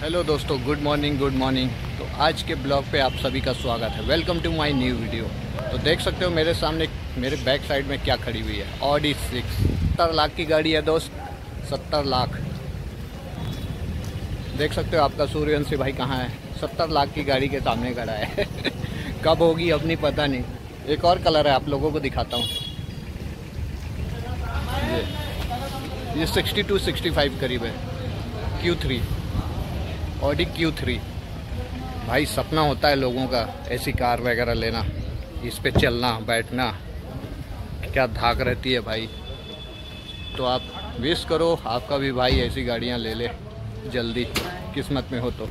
Hello दोस्तों, good morning. तो आज के ब्लॉग पे आप सभी का स्वागत है। Welcome to my new video. तो देख सकते हो मेरे सामने, मेरे बैक साइड में क्या खड़ी हुई है। ऑडी 6 70 लाख की गाड़ी है दोस्त, 70 लाख। देख सकते हो आपका सूर्यवंशी भाई कहाँ है, 70 लाख की गाड़ी के सामने खड़ा है। कब होगी अब नहीं पता नहीं। एक और कलर है, आप लोगों को दिखाता हूँ। ये 62-65 करीब है। Q3 Audi Q3। भाई सपना होता है लोगों का ऐसी कार वगैरह लेना, इस पे चलना बैठना, क्या धाक रहती है भाई। तो आप विश करो आपका भी भाई ऐसी गाड़ियां ले ले जल्दी, किस्मत में हो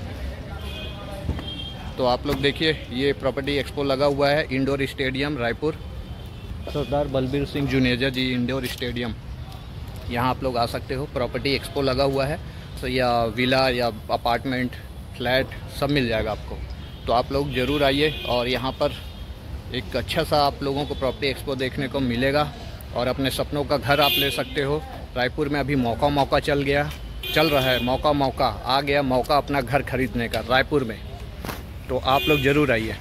तो आप लोग देखिए, ये प्रॉपर्टी एक्सपो लगा हुआ है indoor stadium Raipur, Sardar Balbir Singh Juneja ji indoor stadium. यहाँ आप लोग आ सकते हो। प्रॉपर्टी एक्सपो लगा हुआ है, तो या विला या अपार्टमेंट फ्लैट सब मिल जाएगा आपको। तो आप लोग ज़रूर आइए और यहाँ पर एक अच्छा सा आप लोगों को प्रॉपर्टी एक्सपो देखने को मिलेगा और अपने सपनों का घर आप ले सकते हो। रायपुर में अभी मौका चल रहा है, मौका आ गया, मौका अपना घर खरीदने का रायपुर में। तो आप लोग ज़रूर आइए।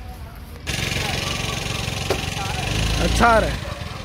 अच्छा रहे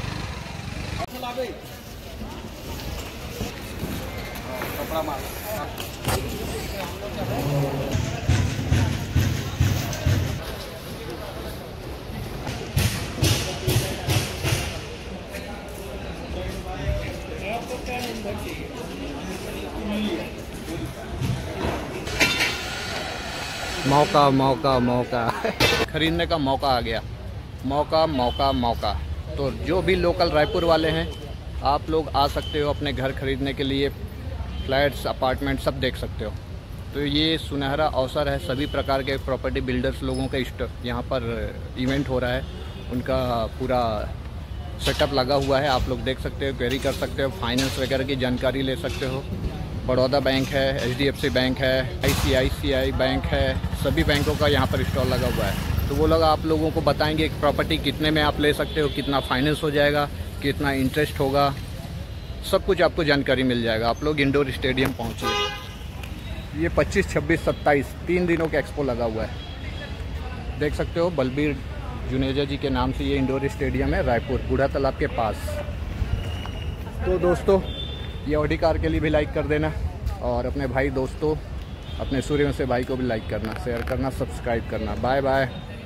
मौका खरीदने का मौका आ गया। मौका। तो जो भी लोकल रायपुर वाले हैं, आप लोग आ सकते हो अपने घर खरीदने के लिए। फ्लैट्स अपार्टमेंट सब देख सकते हो। तो ये सुनहरा अवसर है, सभी प्रकार के प्रॉपर्टी बिल्डर्स लोगों का यहाँ पर इवेंट हो रहा है। उनका पूरा सेटअप लगा हुआ है, आप लोग देख सकते हो, क्वेरी कर सकते हो, फाइनेंस वगैरह की जानकारी ले सकते हो। बड़ौदा बैंक है, HDFC बैंक है, ICICI बैंक है, सभी बैंकों का यहाँ पर स्टॉल लगा हुआ है। तो वो लोग आप लोगों को बताएंगे कि प्रॉपर्टी कितने में आप ले सकते हो, कितना फाइनेंस हो जाएगा, कितना इंटरेस्ट होगा, सब कुछ आपको जानकारी मिल जाएगा। आप लोग इंडोर स्टेडियम पहुँचिए। ये 25, 26, 27 3 दिनों का एक्सपो लगा हुआ है। देख सकते हो, बलबीर जुनेजा जी के नाम से ये इंडोर स्टेडियम है रायपुर, बूढ़ा तालाब के पास। तो दोस्तों, ये ऑडी कार के लिए भी लाइक कर देना और अपने भाई दोस्तों, अपने सूर्यवंशी भाई को भी लाइक करना, शेयर करना, सब्सक्राइब करना। Bye bye.